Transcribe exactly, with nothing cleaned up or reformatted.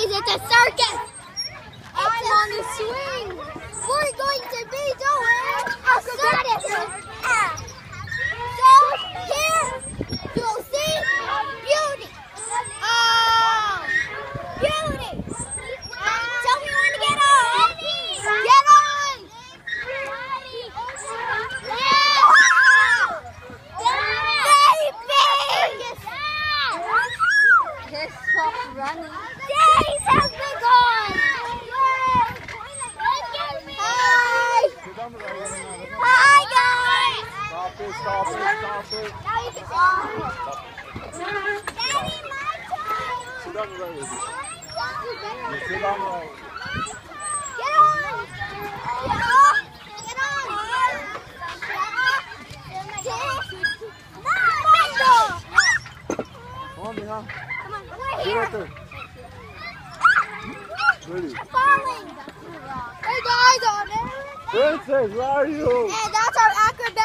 guys, it's a circus. I'm on the swing. We're going to be doing acrobatics. So here you'll see beauty. Oh, beauty. Tell me when to get on. Get on. Yeah. Stop running. Days has begun. Hi. Hi guys. Stop it, stop it, stop it. Now you can stop. Daddy, my turn. Sit on the right with you. Sit on the right. Get on. Get on. Get on. Come on, Mia. Come on, we're Get here. right there. Ready. Falling. Hey guys, on there. Princess, where are you? And that's our acrobat.